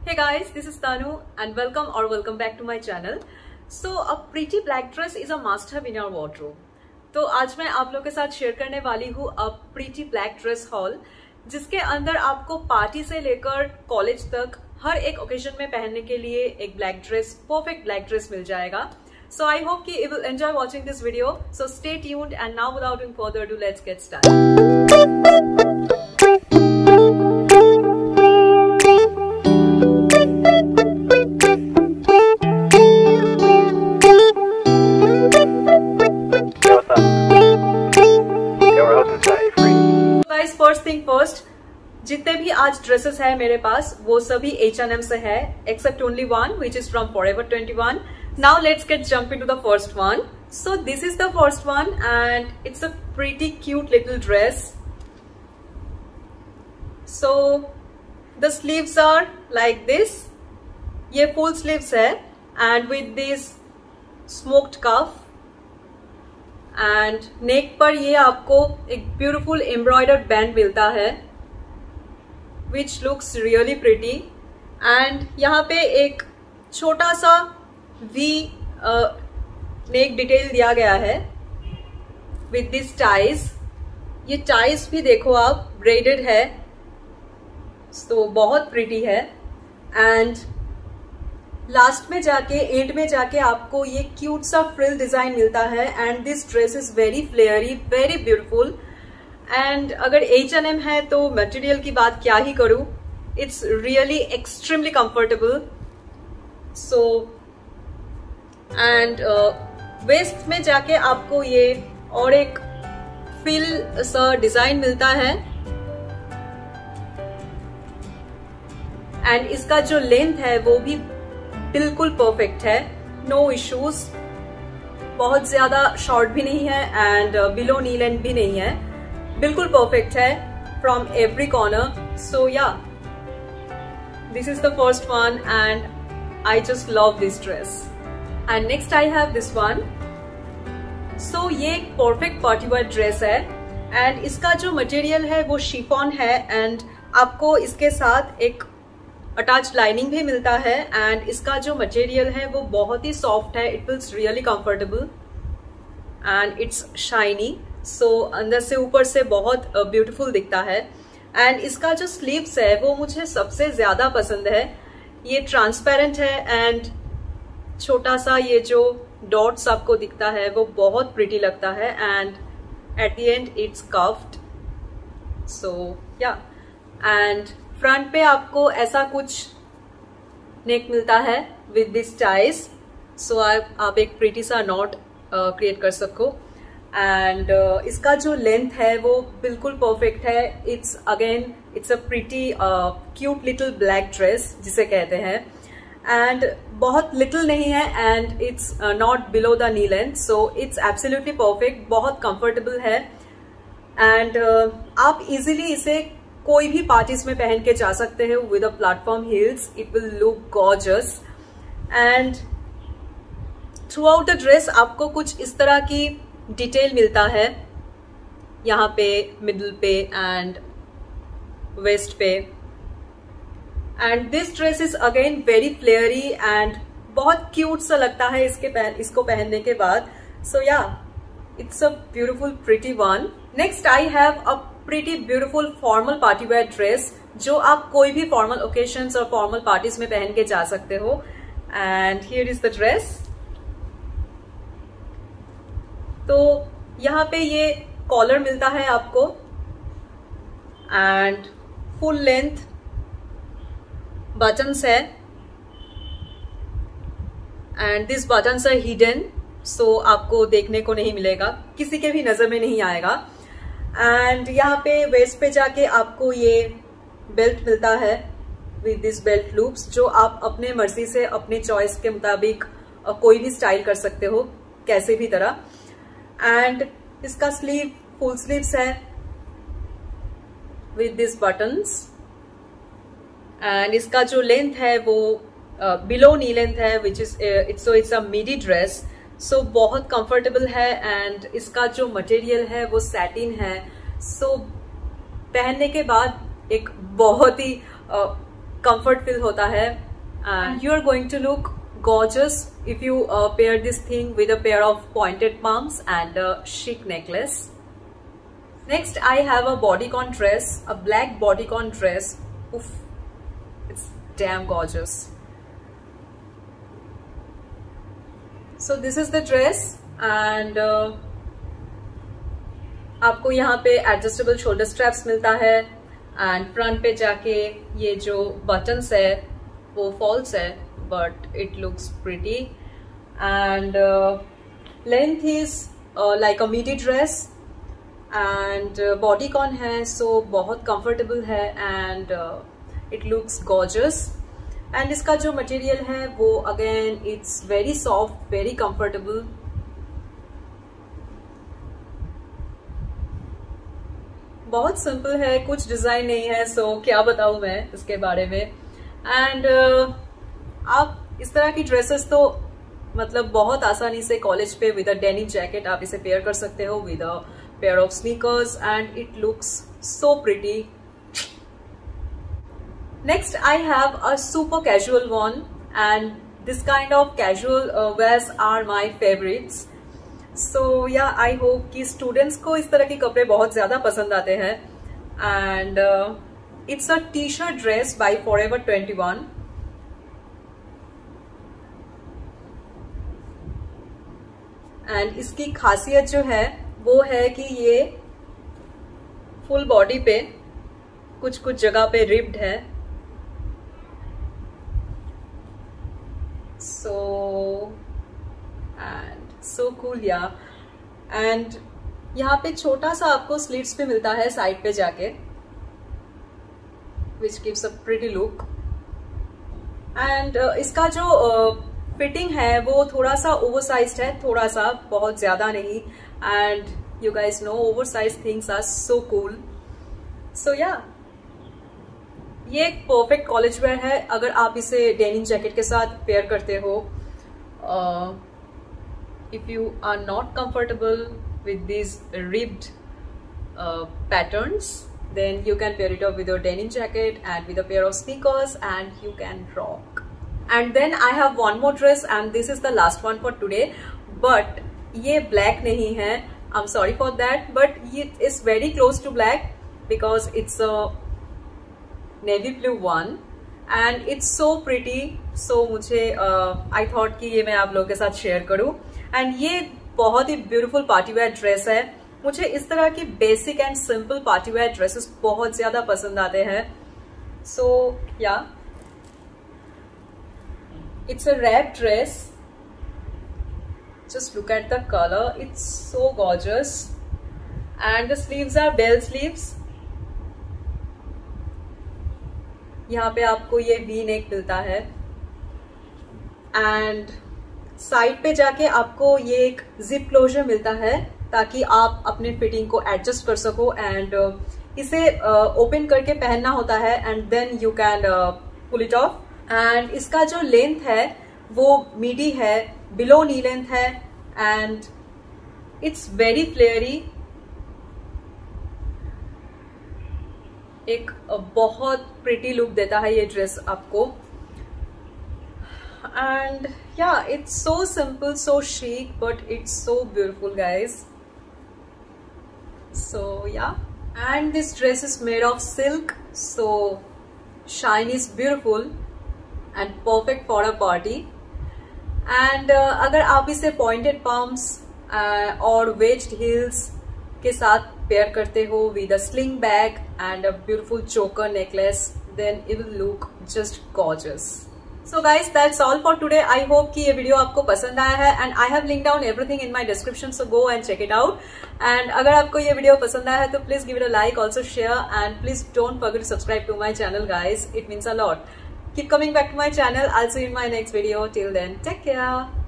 Hey guys, this is Tanu and welcome back to my channel. So a pretty black dress is a must have in your wardrobe. तो आज मैं आप लोगों के साथ share करने वाली हूँ a pretty black dress haul, जिसके अंदर आपको पार्टी से लेकर कॉलेज तक हर एक ओकेजन में पहनने के लिए एक black dress, perfect black dress मिल जाएगा. So I hope कि you will enjoy watching this video. So stay tuned and now without any further ado, let's get started. First thing first, जितने भी आज ड्रेसेस है मेरे पास वो सभी H&M से है, except only one which is from Forever 21. Now let's get jump into the first one. So this is the first one and it's a pretty cute little dress. So the sleeves are like this. ये full sleeves है and with this smoked cuff. And neck पर ये आपको एक beautiful embroidered band मिलता है which looks really pretty. And यहाँ पे एक छोटा सा वी नेक डिटेल दिया गया है विथ दिस टाइज. ये टाइज भी देखो आप, ब्रेडेड है, तो बहुत प्रिटी है. एंड लास्ट में जाके, एंड में जाके आपको ये क्यूट सा फ्रिल डिजाइन मिलता है. And this dress is very flary, very beautiful. And अगर H&M है तो मटेरियल की बात क्या ही करूं, it's really extremely comfortable. So and waist में जाके आपको ये और एक फ्रिल सा डिजाइन मिलता है. एंड इसका जो लेंथ है वो भी बिल्कुल परफेक्ट है, नो इश्यूज. बहुत ज्यादा शॉर्ट भी नहीं है एंड बिलो नी लेंथ भी नहीं है, बिल्कुल परफेक्ट है from every corner. So yeah, this is the first one and I just love this dress. And next I have this one. So ये एक परफेक्ट पार्टी वेयर ड्रेस है and इसका जो मटेरियल है वो शिफॉन है and आपको इसके साथ एक अटैच लाइनिंग भी मिलता है. एंड इसका जो मटेरियल है वो बहुत ही सॉफ्ट है, it feels really comfortable and it's shiny. So अंदर से ऊपर से बहुत ब्यूटीफुल दिखता है. एंड इसका जो स्लीव्स है वो मुझे सबसे ज्यादा पसंद है. ये ट्रांसपेरेंट है एंड छोटा सा ये जो डॉट्स आपको दिखता है वो बहुत प्रिटी लगता है. And at the end it's cuffed. So yeah, and front पे आपको ऐसा कुछ नेक मिलता है विद दिस टाइज. सो आप एक प्रिटी सा नॉट क्रिएट कर सको. एंड इसका जो लेंथ है वो बिल्कुल परफेक्ट है. It's a pretty cute little black dress जिसे कहते हैं. एंड बहुत लिटिल नहीं है and it's not below the knee length. So it's absolutely perfect, बहुत कंफर्टेबल है. एंड आप इजीली इसे कोई भी पार्टीज में पहन के जा सकते हैं with a platform heels. It will look gorgeous. And throughout the dress आपको कुछ इस तरह की डिटेल मिलता है यहाँ पे, मिडल पे एंड वेस्ट पे. And this dress is again very flary and बहुत क्यूट सा लगता है इसको पहनने के बाद. So yeah, it's a beautiful pretty one. Next I have a pretty beautiful formal party wear dress जो आप कोई भी फॉर्मल ओकेशंस और फॉर्मल पार्टीज में पहन के जा सकते हो. And here is the dress. तो यहाँ पे ये कॉलर मिलता है आपको एंड फुल लेंथ बटन्स है and this buttons are hidden. So आपको देखने को नहीं मिलेगा, किसी के भी नजर में नहीं आएगा. एंड यहाँ पे वेस्ट पे जाके आपको ये बेल्ट मिलता है विद दिस बेल्ट लूप्स, जो आप अपने मर्जी से अपने चॉइस के मुताबिक कोई भी स्टाइल कर सकते हो, कैसे भी तरह. एंड इसका स्लीव फुल स्लीव्स है विद दिस बटन्स. एंड इसका जो लेंथ है वो बिलो नी लेंथ है which is it's a midi dress. So बहुत कंफर्टेबल है एंड इसका जो मटेरियल है वो सैटिन है. सो पहनने के बाद एक बहुत ही कंफर्ट फील होता है and you are going to look gorgeous if you pair this thing with a pair of pointed palms and a chic necklace. Next I have a bodycon dress, a black bodycon dress. Oof, it's damn gorgeous. So this is the dress and आपको यहाँ पे adjustable shoulder straps मिलता है and front पे जाके ये जो buttons है वो फॉल्स है, but it looks pretty and length is like a midi dress and bodycon है, so बहुत comfortable है and it looks gorgeous and इसका जो material है वो again it's very soft, very comfortable. बहुत simple है, कुछ डिजाइन नहीं है, so क्या बताऊं मैं इसके बारे में. एंड आप इस तरह की ड्रेसेस तो मतलब बहुत आसानी से कॉलेज पे विद अ डेनिम जैकेट आप इसे पेयर कर सकते हो with a pair of sneakers and it looks so pretty. Next I have a super casual one and this kind of casual wears are my favourites. So yeah I hope कि students को इस तरह के कपड़े बहुत ज्यादा पसंद आते हैं and it's a T shirt dress by Forever 21. And इसकी खासियत जो है वो है कि ये फुल बॉडी पे कुछ कुछ जगह पे रिब्ड है. So and so cool yeah. And यहाँ पे छोटा सा आपको स्लीव्स पे मिलता है साइड पे जाके which gives a pretty look. And इसका जो फिटिंग है वो थोड़ा सा ओवरसाइज्ड है, थोड़ा सा, बहुत ज्यादा नहीं. And you guys know oversize things are so cool. So yeah ये एक परफेक्ट कॉलेज वेयर है अगर आप इसे डेनिम जैकेट के साथ पेयर करते हो. If you are not comfortable with this ribbed patterns then you can pair it up with your denim jacket and with a pair of sneakers and you can rock. And then I have one more dress and this is the last one for today, but ये black नहीं है, I'm sorry for that, but it is very close to black because it's a navy blue one and it's so pretty. So मुझे I thought कि ये मैं आप लोगों के साथ share करूँ. and ये बहुत ही beautiful party wear dress है. मुझे इस तरह की basic and simple party wear dresses बहुत ज्यादा पसंद आते हैं. So yeah it's a wrap dress. Just look at the colour, it's so gorgeous and the sleeves are bell sleeves. यहाँ पे आपको ये वी नेक मिलता है एंड साइड पे जाके आपको ये एक जिप क्लोजर मिलता है ताकि आप अपने फिटिंग को एडजस्ट कर सको. एंड इसे ओपन करके पहनना होता है and then you can pull it off. And इसका जो लेंथ है वो मीडी है, बिलो नी लेंथ है एंड इट्स वेरी फ्लेयरी. एक बहुत प्रिटी लुक देता है ये ड्रेस आपको. And yeah it's so simple, so chic, but it's so beautiful guys. So yeah, and this dress is made of silk, so shine is beautiful and perfect for a party. And अगर आप इसे pointed palms और wedged heels के साथ pair करते हो with a sling bag and a beautiful choker necklace, then it will look just gorgeous. So guys, that's all for today. I hope कि ये वीडियो आपको पसंद आया है and I have linked down everything in my description, so go and check it out. And अगर आपको ये video पसंद आया है तो please give it a like, also share, and please don't forget to subscribe to my channel guys. It means a lot. Keep coming back to my channel. I'll see you in my next video. Till then, take care.